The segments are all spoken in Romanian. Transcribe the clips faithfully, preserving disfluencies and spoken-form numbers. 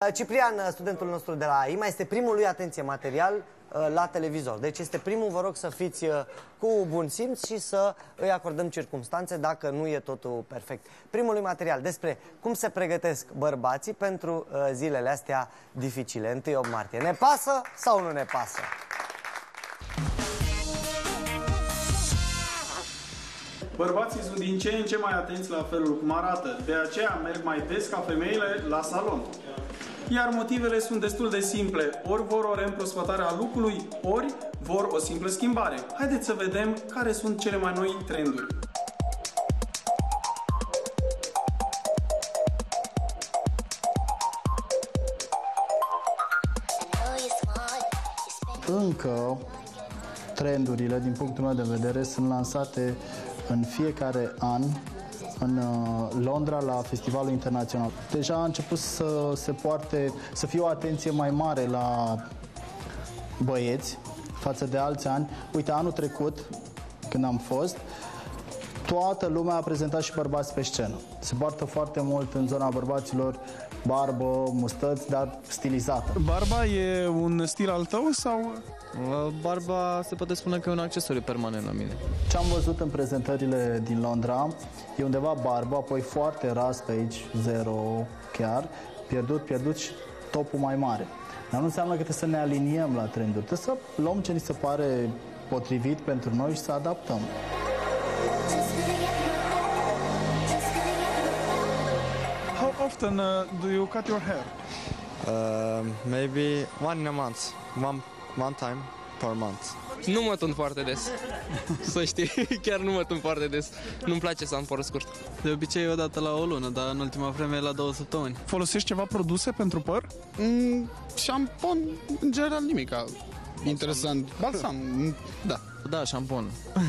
Ciprian, studentul nostru de la A I M A, este primul lui, atenție, material la televizor. Deci este primul, vă rog să fiți cu bun simț și să îi acordăm circumstanțe dacă nu e totul perfect. Primul lui material despre cum se pregătesc bărbații pentru zilele astea dificile, întâi opt martie. Ne pasă sau nu ne pasă? Bărbații sunt din ce în ce mai atenți la felul cum arată, de aceea merg mai des ca femeile la salon. Iar motivele sunt destul de simple, ori vor o reîmprospătare a look-ului, ori vor o simplă schimbare. Haideți să vedem care sunt cele mai noi trenduri. Încă trendurile, din punctul meu de vedere, sunt lansate în fiecare an în Londra la Festivalul Internațional. Deja a început să se poarte, să fie o atenție mai mare la băieți față de alți ani. Uite, anul trecut, când am fost, toată lumea a prezentat și bărbați pe scenă. Se poartă foarte mult în zona bărbaților barbă, mustăți, dar stilizată. Barba e un stil al tău sau? Barba se poate spune că e un accesoriu permanent la mine. Ce am văzut în prezentările din Londra e undeva barba, apoi foarte ras pe aici, zero chiar, pierdut, pierdut și topul mai mare. Dar nu înseamnă că trebuie să ne aliniem la trenduri, trebuie să luăm ce ni se pare potrivit pentru noi și să adaptăm. How often uh, do you cut your hair? Uh, maybe one in a month. One, one time per month. Nu mă tund foarte des. Să știi, chiar nu mă tund foarte des. Nu-mi place să am părul scurt. De obicei o dată la o lună, dar în ultima vreme la două săptămâni. Folosești ceva produse pentru păr? Mm, șampon, în general nimica interesant. Balsam, da. Da, șampon.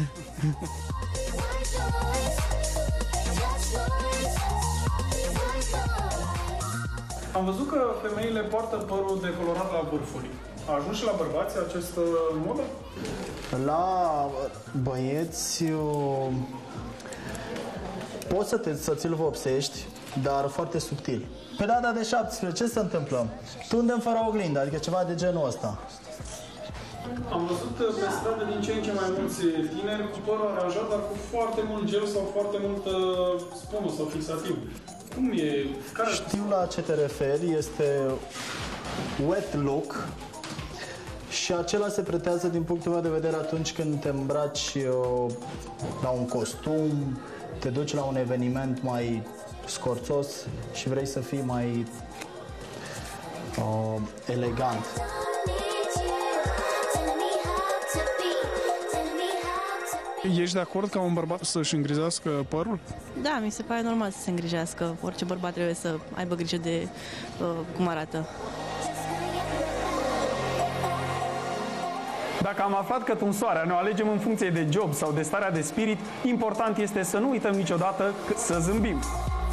Am văzut că femeile poartă părul decolorat la vârfuri. A ajuns și la bărbați această modă? La băieți eu... poți să, te, să ți-l vopsești, dar foarte subtil. Pe data de șaptesprezece ce se întâmplă? Tundem fără oglindă, adică ceva de genul ăsta. Am văzut pe stradă din ce în ce mai mulți tineri cu părul aranjat, dar cu foarte mult gel sau foarte mult sponul sau fixativ. Cum e? Care... Știu la ce te referi, este wet look și acela se pretează din punctul meu de vedere atunci când te îmbraci uh, la un costum, te duci la un eveniment mai scorțos și vrei să fii mai uh, elegant. Ești de acord ca un bărbat să-și îngrizească părul? Da, mi se pare normal să se îngrijească. Orice bărbat trebuie să aibă grijă de uh, cum arată. Dacă am aflat că tunsoarea ne o alegem în funcție de job sau de starea de spirit, important este să nu uităm niciodată să zâmbim.